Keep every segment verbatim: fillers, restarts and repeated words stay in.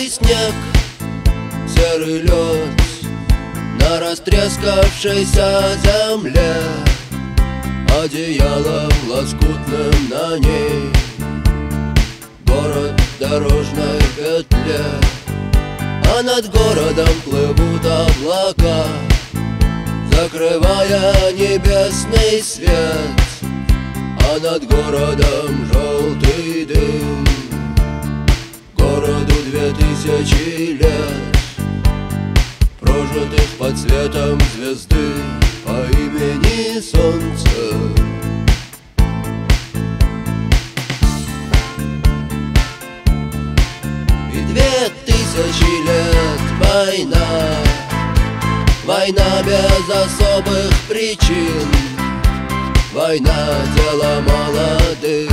Белый снег, серый лед на растрескавшейся земле, одеялом лоскутным на ней город в дорожной петле. А над городом плывут облака, закрывая небесный свет. А над городом желтый дым, городу две тысячи лет, прожитых под светом звезды по имени Солнце. И две тысячи лет война, война без особых причин, война — дело молодых,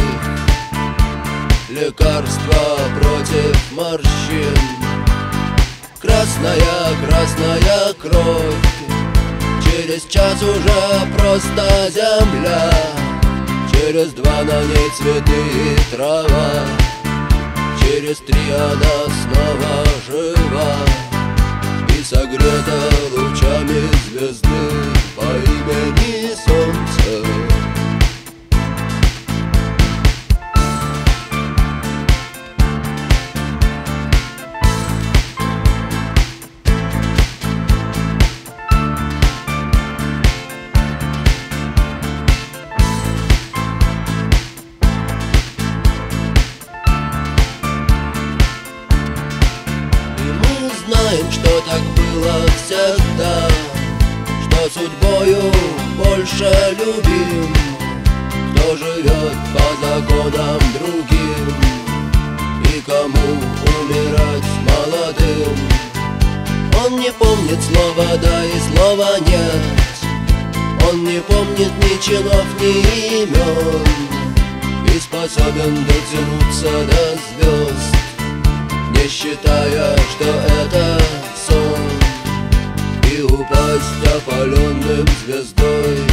лекарство против морщин. Красная, красная кровь, через час уже просто земля, через два на ней цветы и трава, через три она снова жива и согрета лучами звезды по имени Солнце. Знаем, что так было всегда, что судьбою больше любим, кто живет по законам другим и кому умирать молодым. Он не помнит слова «да» и слова «нет», он не помнит ни чинов, ни имен и способен дотянуться до звезд, не считая, что это сон, и упасть опаленным звездой.